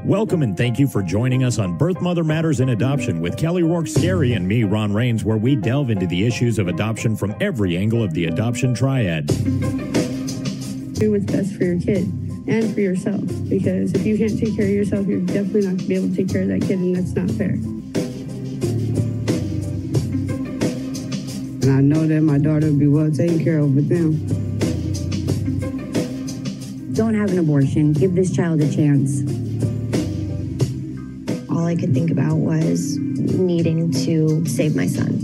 Welcome and thank you for joining us on Birth Mother Matters in Adoption with Kelly Rourke-Scary and me, Ron Rains, where we delve into the issues of adoption from every angle of the adoption triad. Do what's best for your kid and for yourself, because if you can't take care of yourself, you're definitely not going to be able to take care of that kid, and that's not fair. And I know that my daughter will be well taken care of with them. Don't have an abortion. Give this child a chance. All I could think about was needing to save my son.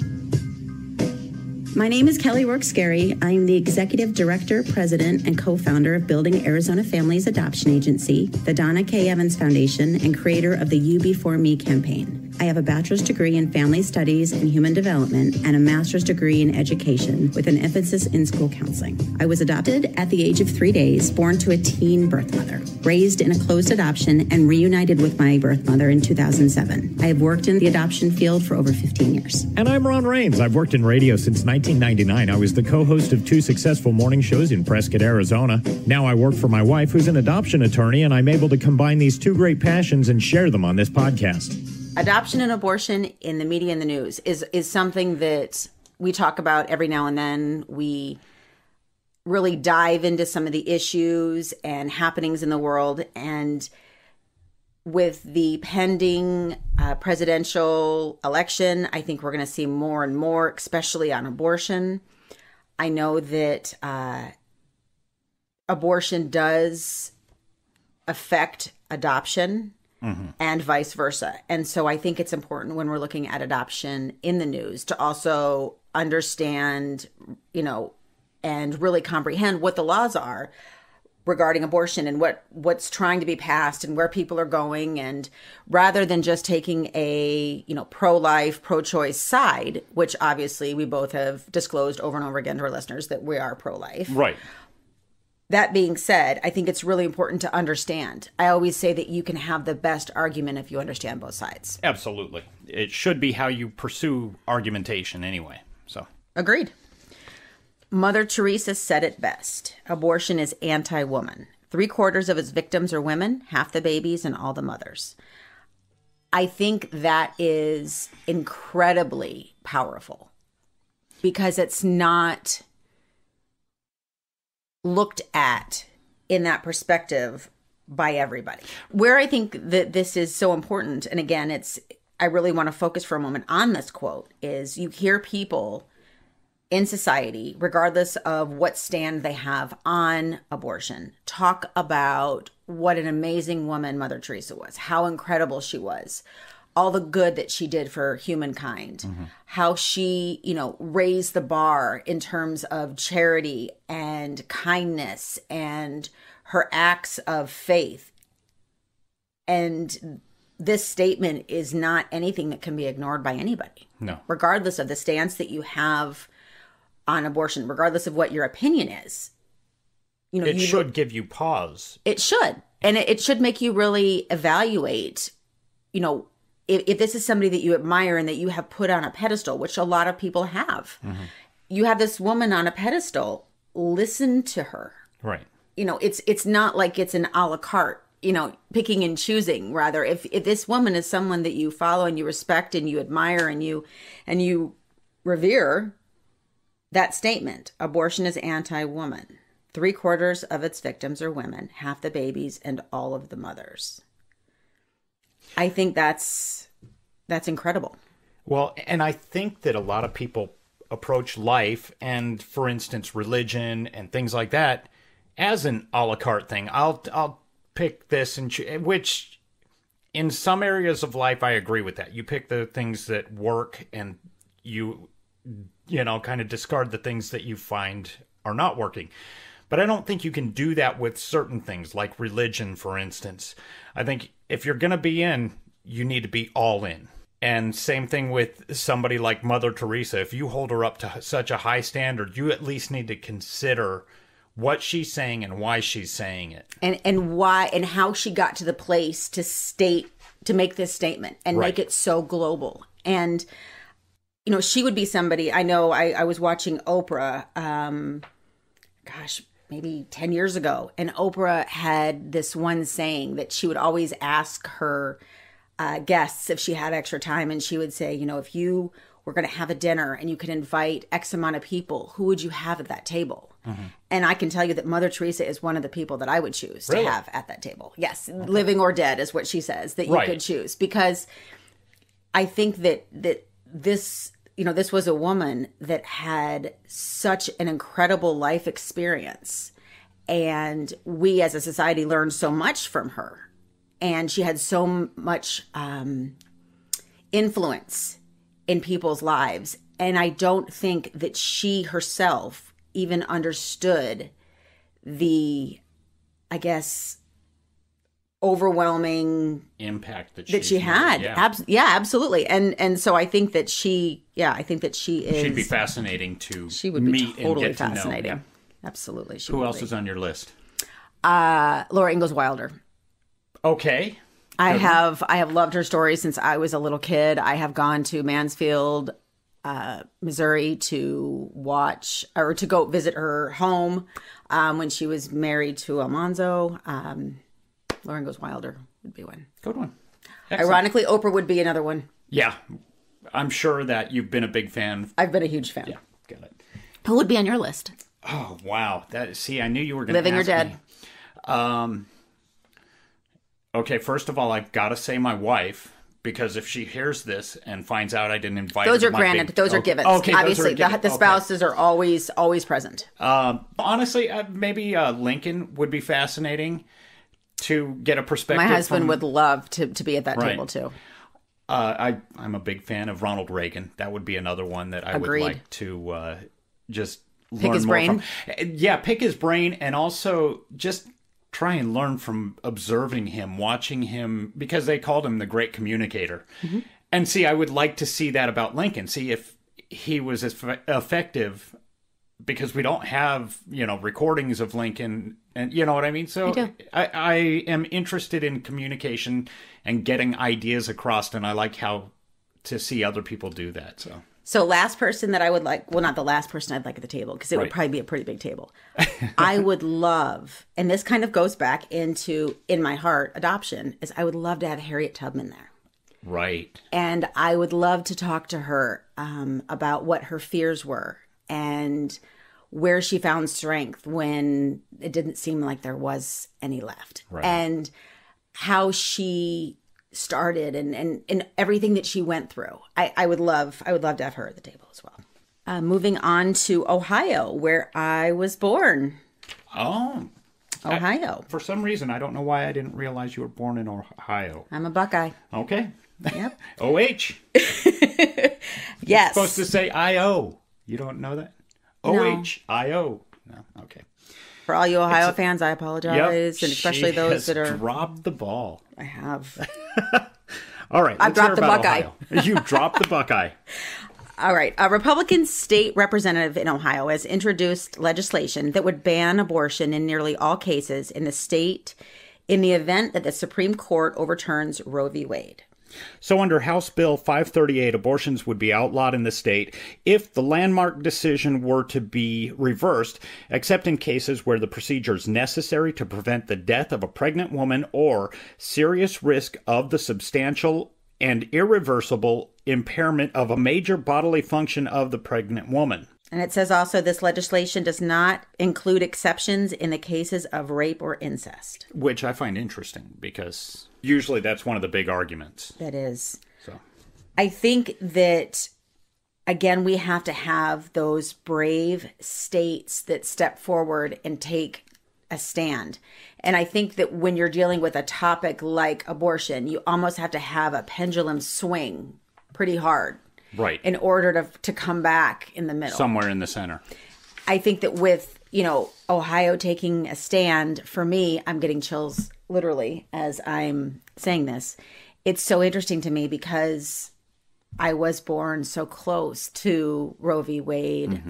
My name is Kelly Rourke-Scary. I'm the Executive Director, President, and co-founder of Building Arizona Families Adoption Agency, the Donna K. Evans Foundation, and creator of the You Before Me campaign. I have a bachelor's degree in family studies and human development and a master's degree in education with an emphasis in school counseling. I was adopted at the age of 3 days, born to a teen birth mother, raised in a closed adoption, and reunited with my birth mother in 2007. I have worked in the adoption field for over 15 years. And I'm Ron Rains. I've worked in radio since 1999. I was the co-host of 2 successful morning shows in Prescott, Arizona. Now I work for my wife, who's an adoption attorney, and I'm able to combine these 2 great passions and share them on this podcast. Adoption and abortion in the media and the news is something that we talk about every now and then. We really dive into some of the issues and happenings in the world. And with the pending presidential election, I think we're going to see more and more, especially on abortion. I know that abortion does affect adoption. Mm-hmm. And vice versa. And so I think it's important when we're looking at adoption in the news to also understand, and really comprehend what the laws are regarding abortion and what's trying to be passed and where people are going. And rather than just taking a, pro-life, pro-choice side, which obviously we both have disclosed over and over again to our listeners that we are pro-life. Right. That being said, I think it's really important to understand. I always say that you can have the best argument if you understand both sides. Absolutely. It should be how you pursue argumentation anyway. So agreed. Mother Teresa said it best. Abortion is anti-woman. 3/4 of its victims are women, half the babies, and all the mothers. I think that is incredibly powerful because it's not looked at in that perspective by everybody. Where I think that this is so important, and again, I really want to focus for a moment on this quote, is you hear people in society, regardless of what stand they have on abortion, talk about what an amazing woman Mother Teresa was, how incredible she was, all the good that she did for humankind, mm-hmm. how she, raised the bar in terms of charity and kindness and her acts of faith. And this statement is not anything that can be ignored by anybody. No. Regardless of the stance that you have on abortion, regardless of what your opinion is. It should give you pause. It should. And it should make you really evaluate, if this is somebody that you admire and that you have put on a pedestal, which a lot of people have, mm-hmm. you have this woman on a pedestal, listen to her. Right. It's not like it's an a la carte, picking and choosing. Rather, if this woman is someone that you follow and you respect and you admire and you revere, that statement, abortion is anti-woman. 3/4 of its victims are women, half the babies, and all of the mothers. I think that's incredible. Well, and I think that a lot of people approach life and, for instance, religion and things like that as an a la carte thing. I'll pick this and which in some areas of life I agree with that. You pick the things that work and you kind of discard the things that you find are not working. But I don't think you can do that with certain things like religion, for instance. I think if you're going to be in, you need to be all in. And same thing with somebody like Mother Teresa. If you hold her up to such a high standard, you at least need to consider what she's saying and why she's saying it. And why and how she got to the place to make this statement and right. make it so global. And she would be somebody, I know I was watching Oprah, maybe 10 years ago. And Oprah had this one saying that she would always ask her guests if she had extra time. And she would say, if you were going to have a dinner and you could invite X amount of people, who would you have at that table? Mm-hmm. And I can tell you that Mother Teresa is one of the people that I would choose to have at that table. Yes, living or dead is what she says, that you could choose. Because I think that this, this was a woman that had such an incredible life experience. And we as a society learned so much from her. And she had so much influence in people's lives. And I don't think that she herself even understood the, I guess, overwhelming impact that she had. Yeah. Absolutely. And so I think that she is. She'd be fascinating to she would be meet totally and get fascinating. To know. Yeah. Absolutely. Who else is on your list? Laura Ingalls Wilder. Okay. I have loved her story since I was a little kid. I have gone to Mansfield, Missouri to watch or to go visit her home when she was married to Almanzo. Laura Ingalls Wilder would be one. Good one. Excellent. Ironically, Oprah would be another one. Yeah. I'm sure that you've been a big fan. I've been a huge fan. Yeah, got it. Who would be on your list? Oh, wow. I knew you were going to Living or dead? Okay, first of all, I've got to say my wife, because if she hears this and finds out I didn't invite those her, are granted. Those are givens. Okay, obviously, the spouses are always present. Honestly, maybe Lincoln would be fascinating to get a perspective. My husband would love to be at that table too. I'm a big fan of Ronald Reagan. That would be another one that I would like to just pick his brain. From. Yeah, pick his brain, and also just try and learn from observing him, watching him, because they called him the great communicator. Mm-hmm. And see, I would like to see that about Lincoln. See if he was as effective, because we don't have, recordings of Lincoln, and you know what I mean? So I am interested in communication and getting ideas across, and I like how to see other people do that. So last person that I would like, well, not the last person I'd like at the table, because it would probably be a pretty big table. I would love, and this kind of goes back into, in my heart, adoption, is I would love to have Harriet Tubman there. Right. And I would love to talk to her about what her fears were and where she found strength when it didn't seem like there was any left. Right. And how she started and everything that she went through. I would love to have her at the table as well. Moving on to Ohio, where I was born. Oh. Ohio. For some reason, I don't know why I didn't realize you were born in Ohio. I'm a Buckeye. Okay. Yep. OH. Yes. You're supposed to say IO. You don't know that? OHIO. No. Okay. For all you Ohio fans, I apologize, and especially those that are dropped the ball. I have. All right, I've dropped the Buckeye. You dropped the Buckeye. All right. A Republican state representative in Ohio has introduced legislation that would ban abortion in nearly all cases in the state in the event that the Supreme Court overturns Roe v. Wade. So under House Bill 538, abortions would be outlawed in the state if the landmark decision were to be reversed, except in cases where the procedure is necessary to prevent the death of a pregnant woman or serious risk of the substantial and irreversible impairment of a major bodily function of the pregnant woman. And it says also this legislation does not include exceptions in the cases of rape or incest. Which I find interesting because usually that's one of the big arguments. That is. So I think that, again, we have to have those brave states that step forward and take a stand. And I think that when you're dealing with a topic like abortion, you almost have to have a pendulum swing pretty hard. Right. In order to come back in the middle. Somewhere in the center. I think that with, Ohio taking a stand, for me, I'm getting chills literally as I'm saying this. It's so interesting to me because I was born so close to Roe v. Wade,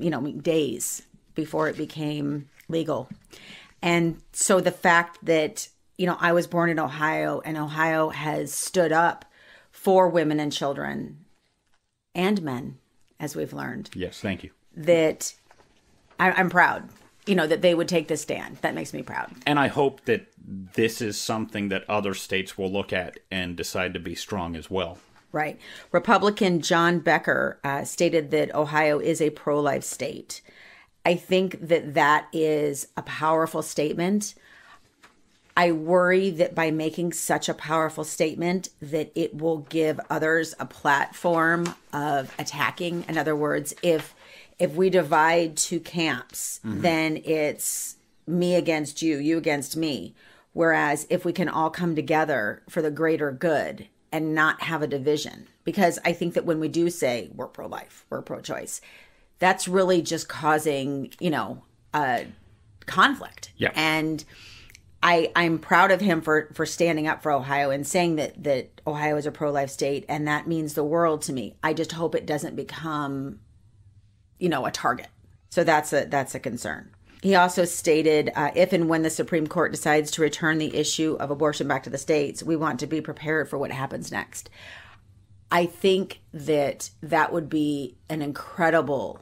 days before it became legal. And so the fact that, I was born in Ohio and Ohio has stood up for women and children and men, as we've learned. Yes, thank you. That I'm proud. that they would take this stand. That makes me proud. And I hope that this is something that other states will look at and decide to be strong as well. Right. Republican John Becker stated that Ohio is a pro-life state. I think that is a powerful statement. I worry that by making such a powerful statement that it will give others a platform of attacking. In other words, if we divide two camps, then it's me against you, you against me. Whereas if we can all come together for the greater good and not have a division, because I think that when we do say we're pro-life, we're pro-choice, that's really just causing, a conflict. Yeah. And I'm proud of him for standing up for Ohio and saying that Ohio is a pro-life state, and that means the world to me. I just hope it doesn't become, a target. So that's a concern. He also stated, if and when the Supreme Court decides to return the issue of abortion back to the states, we want to be prepared for what happens next. I think that would be an incredible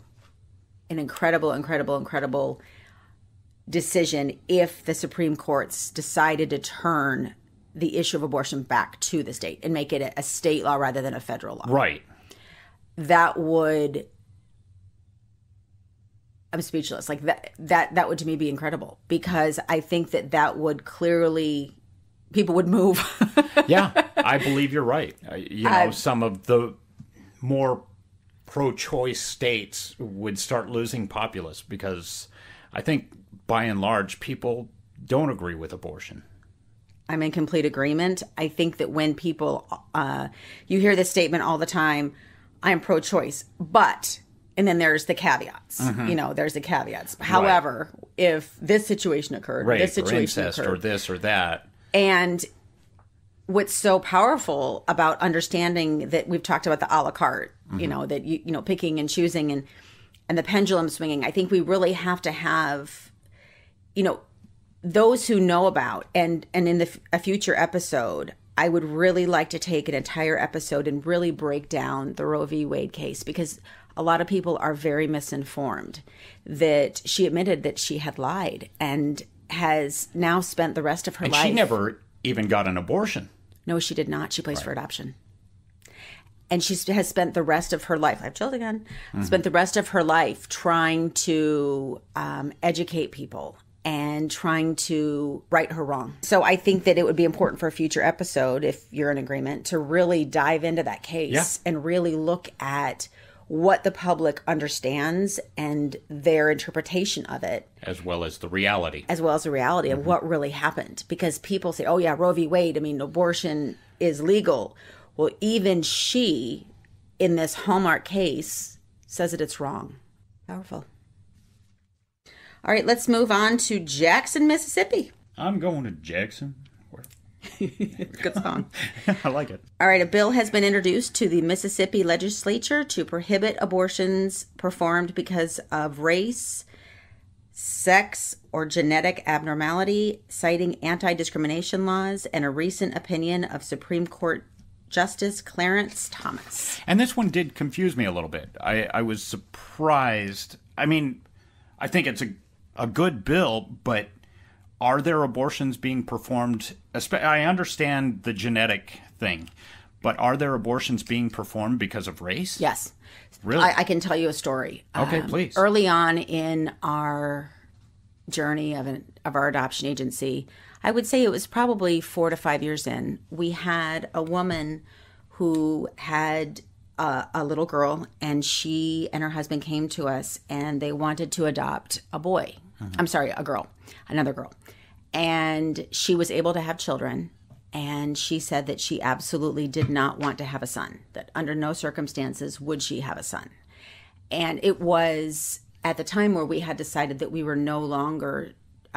decision if the Supreme Court's decided to turn the issue of abortion back to the state and make it a state law rather than a federal law. Right. That would... I'm speechless. Like that would to me be incredible, because I think that would clearly, people would move. Yeah, I believe you're right. Some of the more pro-choice states would start losing populace because I think by and large people don't agree with abortion. I'm in complete agreement. I think that when people, you hear this statement all the time, I'm pro-choice, but... And then there's the caveats. There's the caveats. However, if this situation occurred, this situation occurred, or this or that. And what's so powerful about understanding that we've talked about the a la carte, that you picking and choosing and the pendulum swinging. I think we really have to have, those who know about and in a future episode, I would really like to take an entire episode and really break down the Roe v. Wade case, because a lot of people are very misinformed that she admitted that she had lied and has now spent the rest of her life. She never even got an abortion. No, she did not. She placed for adoption. And she has spent the rest of her life, I have children again, spent the rest of her life trying to educate people and trying to right her wrong. So I think that it would be important for a future episode, if you're in agreement, to really dive into that case and really look at what the public understands and their interpretation of it. As well as the reality. Of what really happened. Because people say, oh yeah, Roe v. Wade, abortion is legal. Well, even she, in this Hallmark case, says that it's wrong. Powerful. All right, let's move on to Jackson, Mississippi. I'm going to Jackson. Good song. I like it. All right, a bill has been introduced to the Mississippi legislature to prohibit abortions performed because of race, sex, or genetic abnormality, citing anti-discrimination laws and a recent opinion of Supreme Court Justice Clarence Thomas. And this one did confuse me a little bit. I was surprised. I think it's a good bill, but are there abortions being performed? I understand the genetic thing, but are there abortions being performed because of race? Yes. Really? I can tell you a story. Okay, please. Early on in our journey of our adoption agency, I would say it was probably 4 to 5 years in, we had a woman who had a little girl, and she and her husband came to us, and they wanted to adopt a boy. I'm sorry, a girl, another girl. And she was able to have children, and she said that she absolutely did not want to have a son, that under no circumstances would she have a son. And it was at the time where we had decided that we were no longer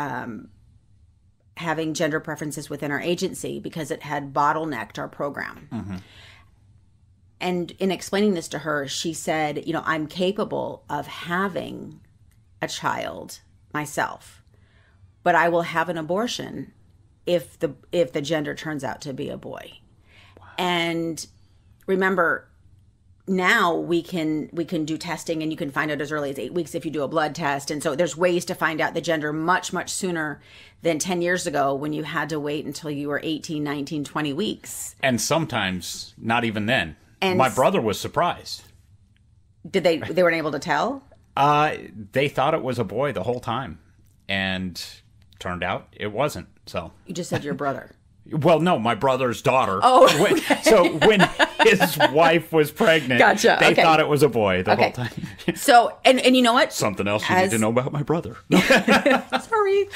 having gender preferences within our agency because it had bottlenecked our program. And in explaining this to her, she said, I'm capable of having a child myself, but I will have an abortion if the gender turns out to be a boy. Wow. And remember, now we can do testing, and you can find out as early as 8 weeks if you do a blood test. And so there's ways to find out the gender much, much sooner than 10 years ago when you had to wait until you were 18, 19, 20 weeks. And sometimes not even then. And my brother was surprised. They weren't able to tell? They thought it was a boy the whole time, and turned out it wasn't. So you just said your brother. Well, no, my brother's daughter. Oh, okay. So when his wife was pregnant, gotcha. They thought it was a boy the whole time. So, and you know what? Something else you need to know about my brother. Sorry.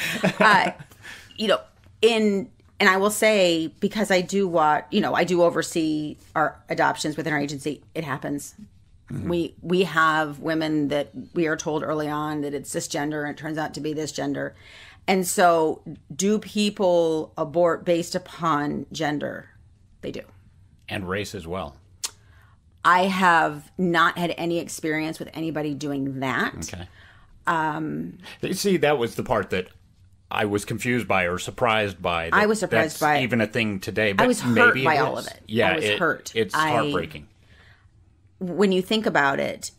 And I will say, because I do I do oversee our adoptions within our agency, it happens. Mm-hmm. We have women that we are told early on that it's cisgender, and it turns out to be this gender. And so, do people abort based upon gender? They do. And race as well. I have not had any experience with anybody doing that. Okay. See, that was the part that I was confused by or surprised by. I was surprised by it. Even a thing today. But I was hurt by all of it. Yeah, I was hurt. It's heartbreaking. When you think about it,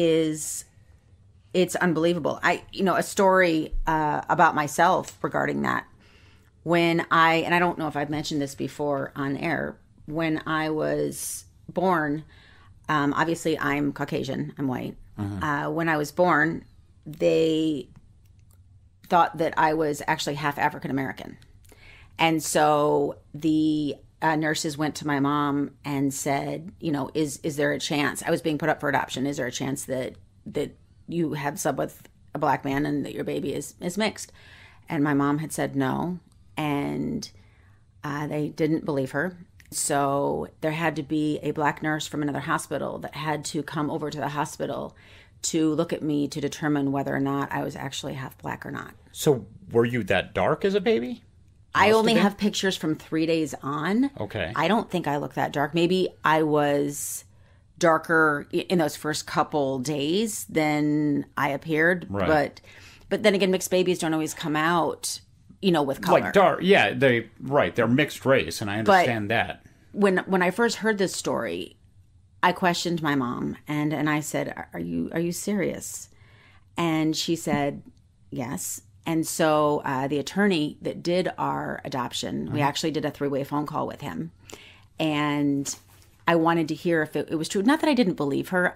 it's unbelievable. A story about myself regarding that. And I don't know if I've mentioned this before on air, when I was born, obviously I'm Caucasian, I'm white. Mm-hmm. When I was born, they thought that I was actually half African American. And so the nurses went to my mom and said, is there a chance? I was being put up for adoption. Is there a chance that you have slept with a black man and that your baby is mixed? And my mom had said no, and they didn't believe her. So there had to be a black nurse from another hospital that had to come over to the hospital to look at me to determine whether or not I was actually half black or not. So were you that dark as a baby? I only have pictures from 3 days on. Okay. I don't think I look that dark. Maybe I was darker in those first couple days than I appeared. Right. But then again, mixed babies don't always come out, with color. Like dark. Yeah, they're mixed race, and I understand that. When I first heard this story, I questioned my mom and I said, "Are you serious?" And she said, "Yes." And so the attorney that did our adoption, we actually did a 3-way phone call with him. And I wanted to hear if it was true. Not that I didn't believe her.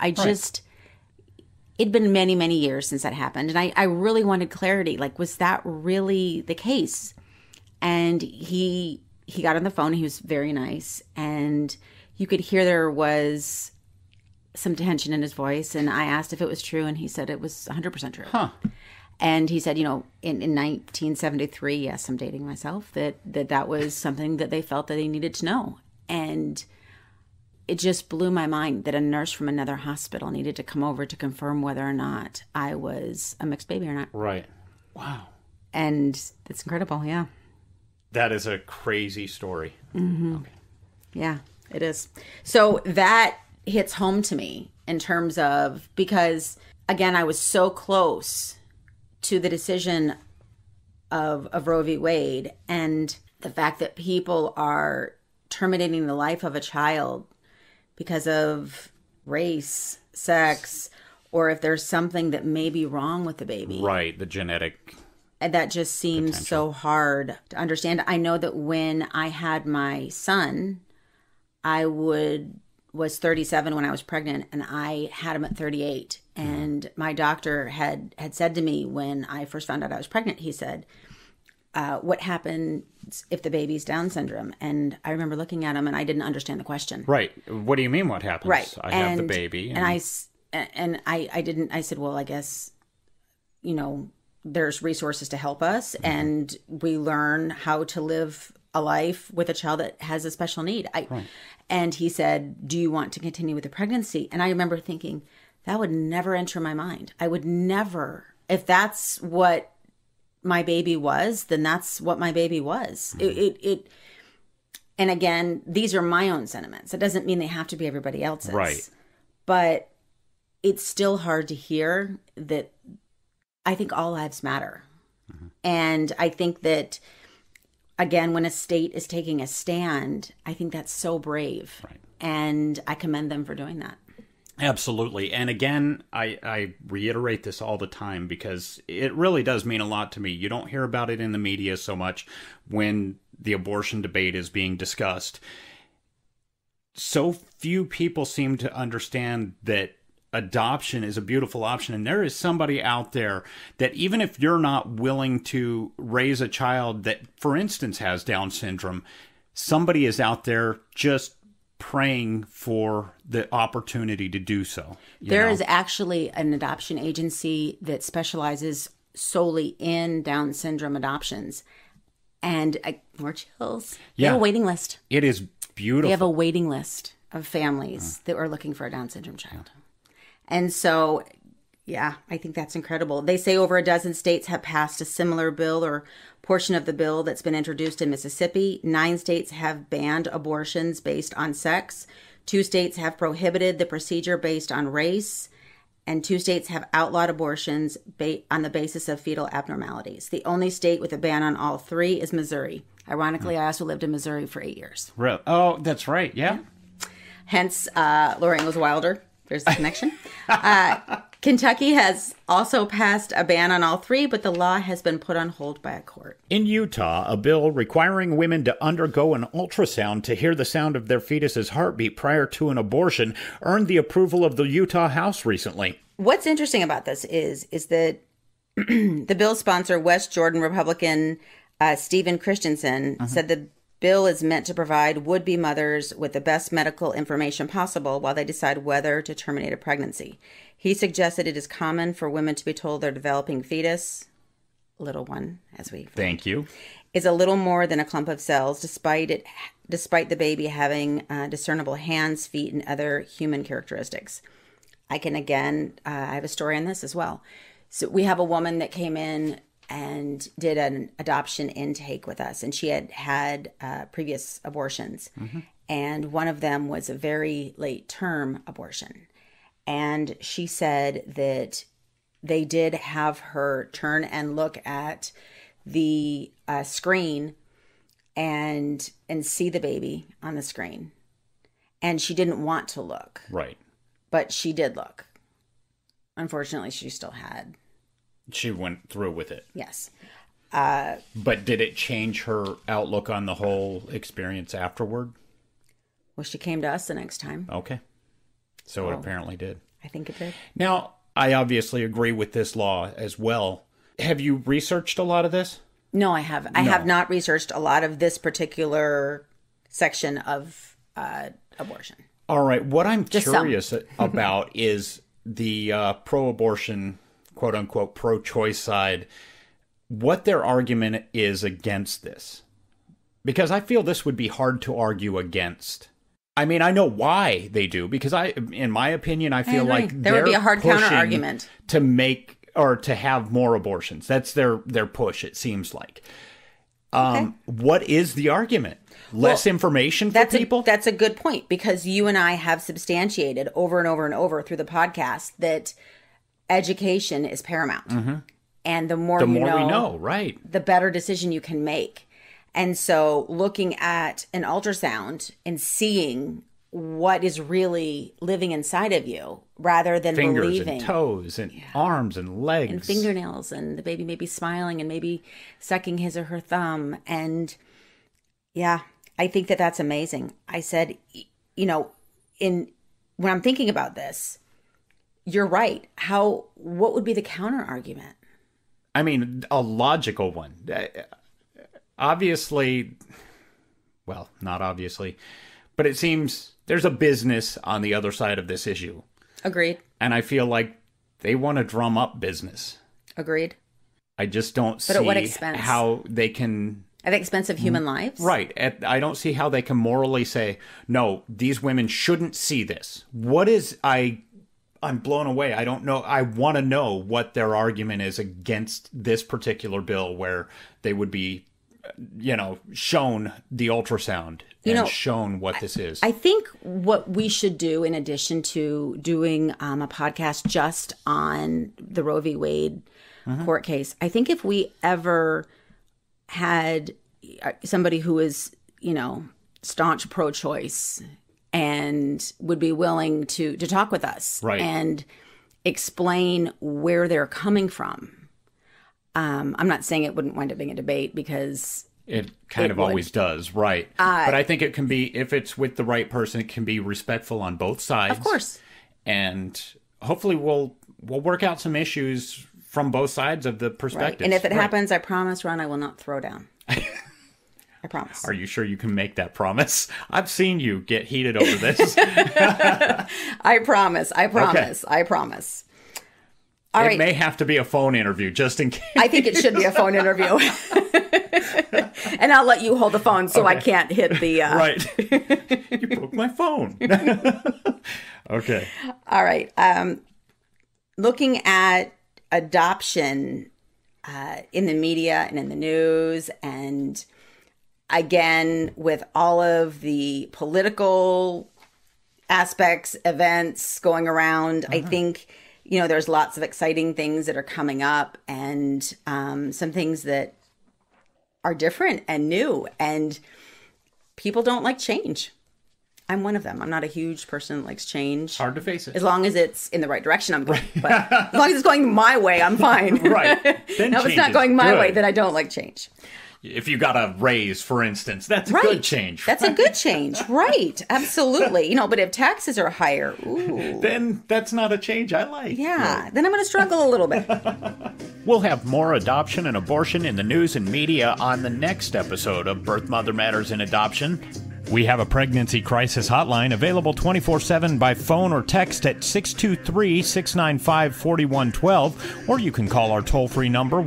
It'd been many, many years since that happened. And I really wanted clarity. Like, was that really the case? And he got on the phone. He was very nice. And you could hear there was some tension in his voice. And I asked if it was true. And he said it was 100% true. Huh. And he said, in 1973, yes, I'm dating myself, that was something that they felt that they needed to know. And it just blew my mind that a nurse from another hospital needed to come over to confirm whether or not I was a mixed baby or not. Right. Wow. And it's incredible, yeah. That is a crazy story. Mm-hmm. Okay. Yeah, it is. So that hits home to me in terms of, because, again, I was so close to the decision of Roe v. Wade, and the fact that people are terminating the life of a child because of race, sex, or if there's something that may be wrong with the baby. Right, the genetic. And that just seems potential. so hard to understand. I know that when I had my son, I was 37 when I was pregnant, and I had him at 38. And my doctor had said to me when I first found out I was pregnant, he said, what happens if the baby's Down syndrome? And I remember looking at him and I didn't understand the question. Right. What do you mean what happens? Right. I have the baby. And I didn't, I said, well, I guess, there's resources to help us, and we learn how to live a life with a child that has a special need. And he said, do you want to continue with the pregnancy? And I remember thinking, that would never enter my mind. I would never. If that's what my baby was, then that's what my baby was. Mm-hmm. And again, these are my own sentiments. It doesn't mean they have to be everybody else's. Right. But it's still hard to hear that. I think all lives matter. Mm-hmm. And I think that, again, when a state is taking a stand, I think that's so brave. Right. And I commend them for doing that. Absolutely. And again, I reiterate this all the time because it really does mean a lot to me. You don't hear about it in the media so much when the abortion debate is being discussed. So few people seem to understand that adoption is a beautiful option. And there is somebody out there that even if you're not willing to raise a child that, for instance, has Down syndrome, somebody is out there just praying for the opportunity to do so. There is actually an adoption agency that specializes solely in Down syndrome adoptions. And more chills. They have a waiting list. It is beautiful. They have a waiting list of families that are looking for a Down syndrome child. And so, yeah, I think that's incredible. They say over a dozen states have passed a similar bill or portion of the bill that's been introduced in Mississippi. 9 states have banned abortions based on sex. 2 states have prohibited the procedure based on race. And 2 states have outlawed abortions on the basis of fetal abnormalities. The only state with a ban on all 3 is Missouri. Ironically, I also lived in Missouri for 8 years. Really? Oh, that's right. Yeah. Hence, Lorraine was wilder. There's the connection. Kentucky has also passed a ban on all 3, but the law has been put on hold by a court. In Utah, a bill requiring women to undergo an ultrasound to hear the sound of their fetus's heartbeat prior to an abortion earned the approval of the Utah House recently. What's interesting about this is that the bill sponsor, West Jordan Republican Stephen Christensen, said the bill is meant to provide would-be mothers with the best medical information possible while they decide whether to terminate a pregnancy. He suggested it is common for women to be told their developing fetus, little one, as we thank you, is a little more than a clump of cells, despite the baby having discernible hands, feet, and other human characteristics. I can I have a story on this as well. So we have a woman that came in and did an adoption intake with us, and she had previous abortions, and one of them was a very late term abortion. And she said that they did have her turn and look at the screen and see the baby on the screen, and she didn't want to look, right, but she did look. Unfortunately, she went through with it. Yes. But did it change her outlook on the whole experience afterward? Well, she came to us the next time. Okay. So it apparently did. I think it did. Now, I obviously agree with this law as well. Have you researched a lot of this? No, I have. I have not researched a lot of this particular section of abortion. All right. What I'm curious about is the pro-abortion, quote unquote, pro-choice side, what their argument is against this. Because I feel this would be hard to argue against. I mean, I know why they do, because in my opinion, I feel like there would be a hard counter argument to make or to have more abortions. That's their push, it seems like. What is the argument? Less information for people? That's a good point, because you and I have substantiated over and over and over through the podcast that education is paramount. And the more we know, right, the better decision you can make. And so looking at an ultrasound and seeing what is really living inside of you rather than fingers believing. And toes and arms and legs. And fingernails, and the baby may be smiling and maybe sucking his or her thumb. And yeah, I think that that's amazing. I said, when I'm thinking about this, you're right. What would be the counter argument? I mean, a logical one. Obviously, well, not obviously, but it seems there's a business on the other side of this issue. Agreed. And I feel like they want to drum up business. Agreed. I just don't see at what expense? How they can... At the expense of human lives? Right. I don't see how they can morally say, no, these women shouldn't see this. What is... I'm blown away. I don't know. I want to know what their argument is against this particular bill where they would be, shown the ultrasound and shown what this is. I think what we should do, in addition to doing a podcast just on the Roe v. Wade court case, I think if we ever had somebody who is, staunch pro-choice and would be willing to talk with us and explain where they're coming from. I'm not saying it wouldn't wind up being a debate, because it kind of always does, right? But I think it can be, if it's with the right person, it can be respectful on both sides. Of course. And hopefully we'll work out some issues from both sides of the perspective. Right. And if it happens, I promise, Ron, I will not throw down. I promise. Are you sure you can make that promise? I've seen you get heated over this. I promise. Okay. I promise. All right. It may have to be a phone interview, just in case. I think it should be a phone interview. And I'll let you hold the phone so I can't hit the... Right. You broke my phone. Okay. All right. Looking at adoption in the media and in the news, and again, with all of the political aspects, events going around, I think, there's lots of exciting things that are coming up, and some things that are different and new, and people don't like change. I'm one of them. I'm not a huge person that likes change. Hard to face it. As long as it's in the right direction, I'm good. But as long as it's going my way, I'm fine. Right. Then no, if it's not going my way, then I don't like change. If you got a raise, for instance, that's a good change. That's a good change. Right. Absolutely. But if taxes are higher, ooh. Then that's not a change I like. Yeah. Right. Then I'm going to struggle a little bit. We'll have more adoption and abortion in the news and media on the next episode of Birth Mother Matters in Adoption. We have a pregnancy crisis hotline available 24/7 by phone or text at 623-695-4112, or you can call our toll-free number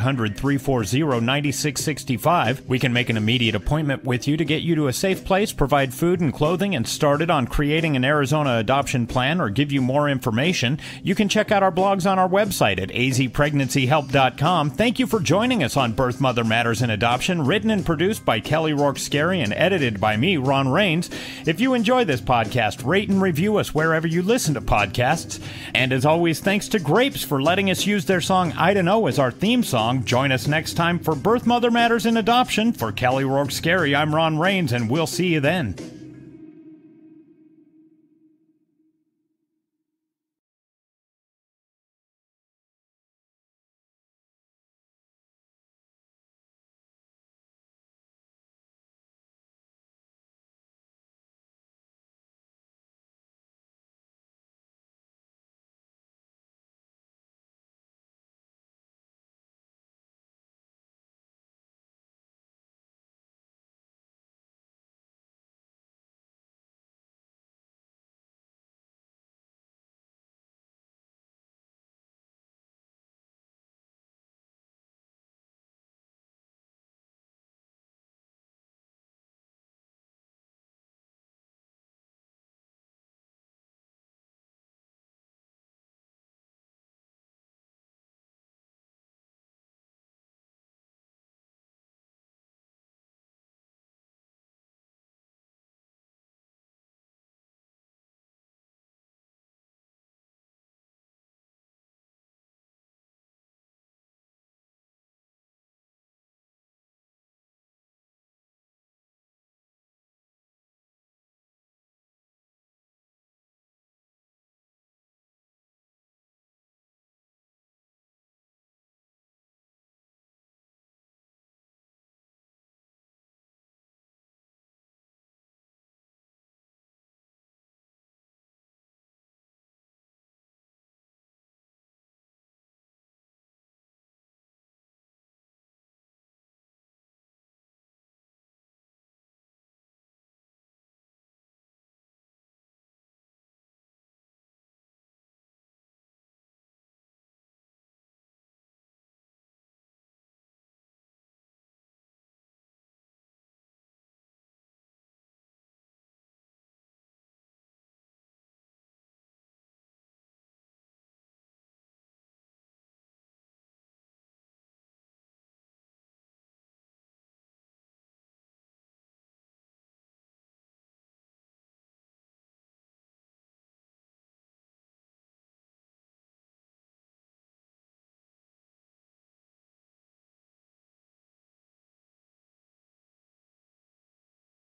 1-800-340-9665. We can make an immediate appointment with you to get you to a safe place, provide food and clothing, and started on creating an Arizona adoption plan, or give you more information. You can check out our blogs on our website at azpregnancyhelp.com. Thank you for joining us on Birth Mother Matters in Adoption, written and produced by Kelly Rourke-Scary and edited by me, Ron Rains. If you enjoy this podcast, rate and review us wherever you listen to podcasts. And as always, thanks to Grapes for letting us use their song I Don't Know as our theme song. Join us next time for Birth Mother Matters in Adoption. For Kelly Rourke-Scary, I'm Ron Rains, and we'll see you then.